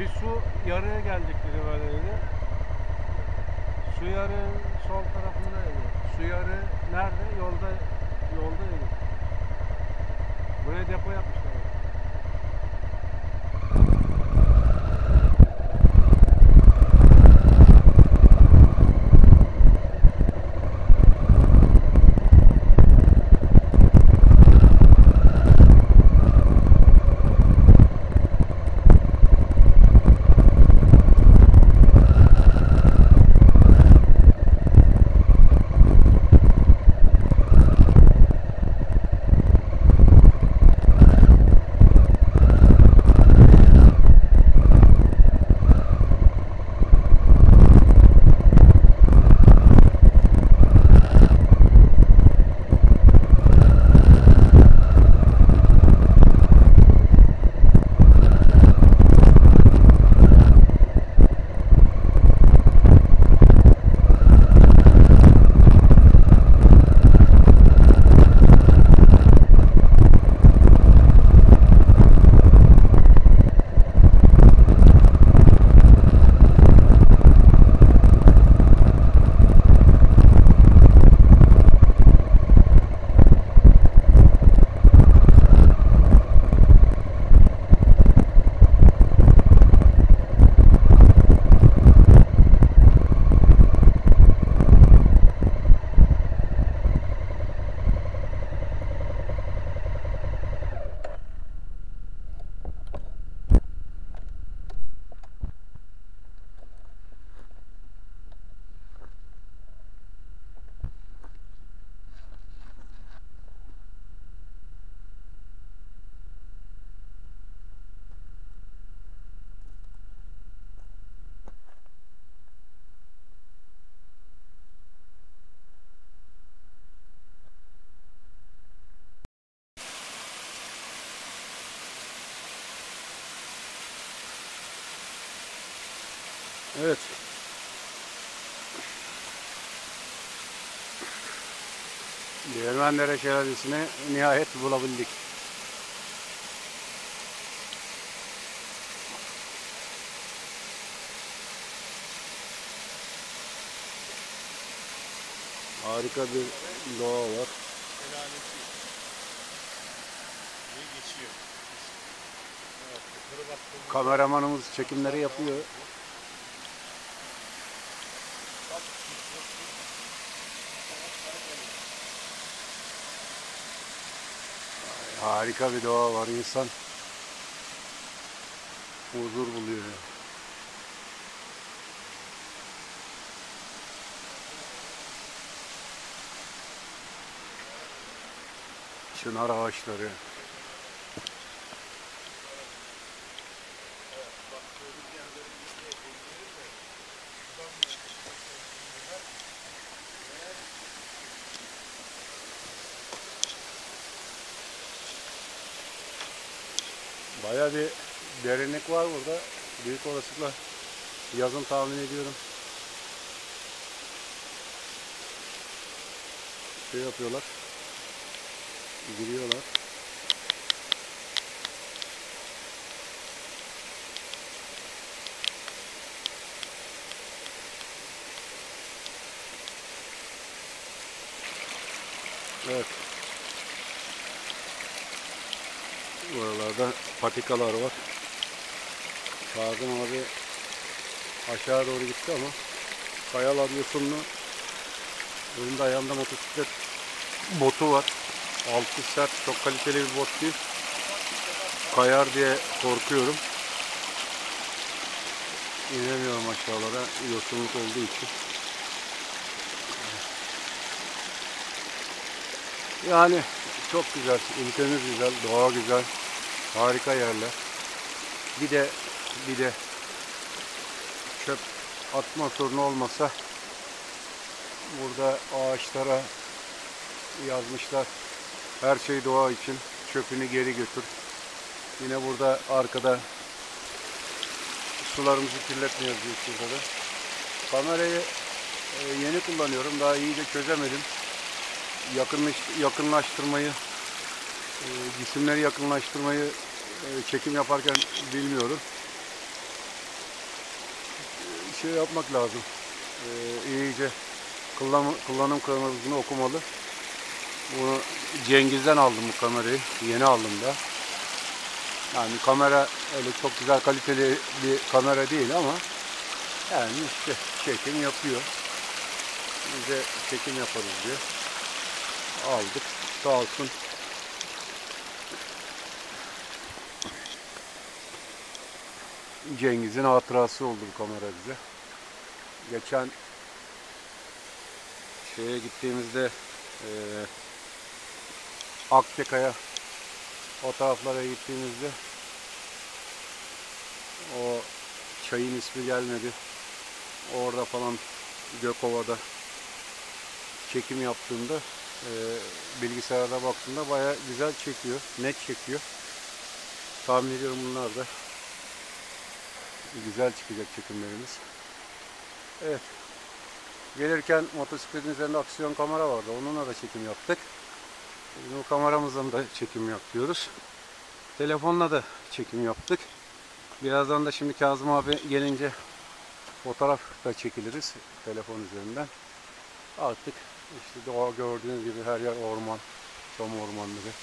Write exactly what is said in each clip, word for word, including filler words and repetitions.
Bir su yarıya gelecek dedi böyle dedi. Su yarı sol tarafında dedi. Su yarı nerede? Yolda yolda dedi. Buraya depo yapmışlar. Evet. Değirmendere Şelalesi'ni nihayet bulabildik. Harika bir doğa var. Kameramanımız çekimleri yapıyor. Harika bir doğa var. İnsan huzur buluyor. Çınar ağaçları. Bayağı bir derinlik var burada. Büyük olasılıkla yazın tahmin ediyorum. Şey yapıyorlar. Giriyorlar. Evet. Buralarda patikalar var. Kazım abi aşağı doğru gitti ama kayalar yosunlu. Önümde ayağımda motosiklet botu var. Altı sert, çok kaliteli bir bot değil. Kayar diye korkuyorum. İnemiyorum aşağılara yosunluk olduğu için. Yani çok güzel, ülkemiz güzel, doğa güzel, harika yerler. Bir de bir de çöp atma sorunu olmasa burada ağaçlara yazmışlar. Her şey doğa için, çöpünü geri götür. Yine burada arkada sularımızı kirletmiyoruz diye şurada da. Kamerayı e, yeni kullanıyorum. Daha iyice çözemedim. Yakınlaş, yakınlaştırmayı, e, cisimleri yakınlaştırmayı e, çekim yaparken bilmiyorum. şey yapmak lazım. Ee, iyice kullanım, kullanım kılavuzunu okumalı. Bunu Cengiz'den aldım bu kamerayı. Yeni aldım da. Yani kamera öyle çok güzel kaliteli bir kamera değil ama yani işte çekim yapıyor. Biz de çekim yaparız diye aldık. Sağ olsun. Cengiz'in hatırası oldu bu kamera bize. Geçen şeye gittiğimizde e, Akçakaya o taraflara gittiğimizde o çayın ismi gelmedi. Orada falan Gökova'da çekim yaptığımda e, bilgisayarda baktığımda baya güzel çekiyor. Net çekiyor. Tahmin ediyorum bunlar da güzel çıkacak çekimlerimiz. Evet. Gelirken motosikletin üzerinde aksiyon kamera vardı. Onunla da çekim yaptık. Bu kameramızdan da çekim yapıyoruz. Telefonla da çekim yaptık. Birazdan da şimdi Kazım abi gelince fotoğraf da çekiliriz telefon üzerinden. Artık işte doğa gördüğünüz gibi her yer orman, çam ormanları.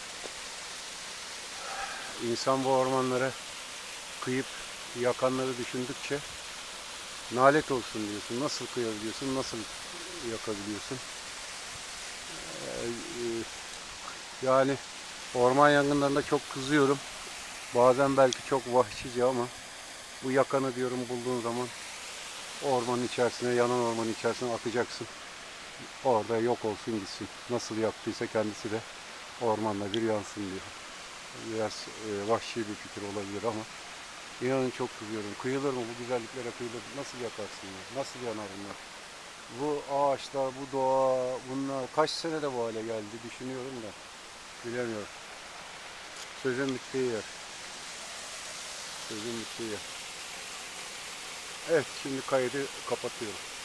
İnsan bu ormanlara kıyıp yakanları düşündükçe nalet olsun diyorsun. Nasıl kıyabiliyorsun, nasıl yakabiliyorsun? Yani orman yangınlarında çok kızıyorum. Bazen belki çok vahşice ama bu yakanı diyorum bulduğun zaman ormanın içerisine, yanan ormanın içerisine atacaksın. Orada yok olsun gitsin. Nasıl yaptıysa kendisi de ormanla bir yansın diyor. Biraz e, vahşi bir fikir olabilir ama inanın çok kızıyorum. Kıyılır mı bu güzelliklere kıyılır? Nasıl yakarsın ya? Nasıl yanar bunlar? Bu ağaçlar, bu doğa, bunlar kaç senede bu hale geldi düşünüyorum da bilemiyorum. Sözün bittiği yer. Sözün bittiği yer. Evet, şimdi kaydı kapatıyorum.